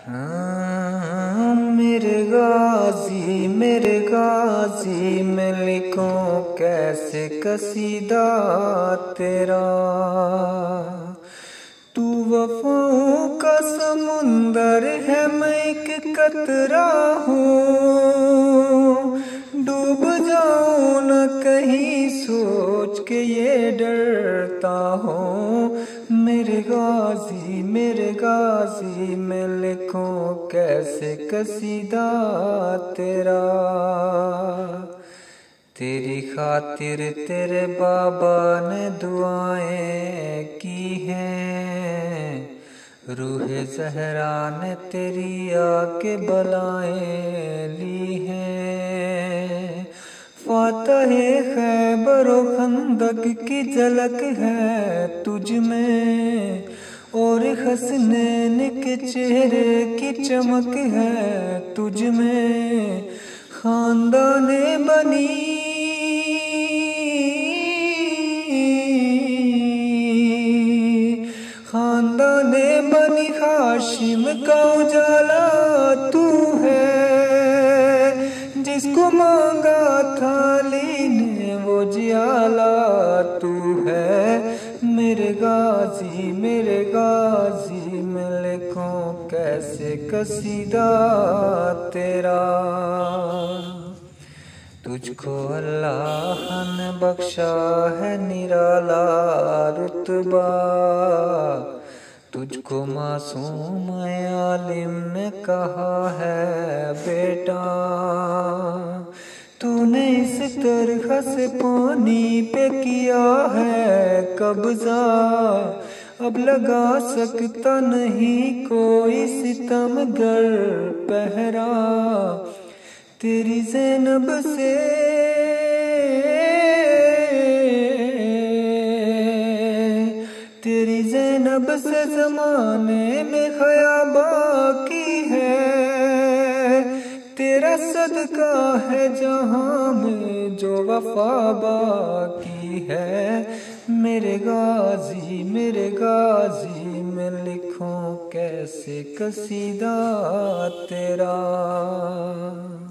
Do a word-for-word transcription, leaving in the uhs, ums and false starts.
हाँ, मेरे गाजी मेरे गाजी मैं लिखूं कैसे कसीदा तेरा। तू वफाओं का समुंदर है, मैं एक कतरा हूँ। डूब जाऊं न कहीं सोच के ये डरता हूँ। मेरे गाजी मेरे गाजी मैं लिखूं कैसे कसीदा तेरा। तेरी खातिर तेरे बाबा ने दुआएं की हैं, रूहे ज़हरा ने तेरी आके बलाएं ली हैं। फातहे खैबर व खंदक की झलक है तुझ में, और हसनैन के चेहरे की चमक है तुझ में। खानदाने बनी खानदाने बनी हाशिम का उजाला तू है। जिसको मांगा था अली ने वो जियाला तू है। मेरे गाजी मेरे गाजी मैं लिखूं कैसे कसीदा तेरा। तुझको अल्लाह ने बख्शा है निराला रुतबा, तुझको मासूम आलिम ने कहा है बेटा। तूने इस तरह से पानी पे किया है कब्जा, अब लगा सकता नहीं कोई सितमगर पहरा। तेरी ज़ैनब से तेरी ज़ैनब से ज़माने में हया बाकी है। तेरा सदका है जहां में जो वफा बाकी है। मेरे गाजी मेरे गाजी मैं लिखूं कैसे कसीदा तेरा।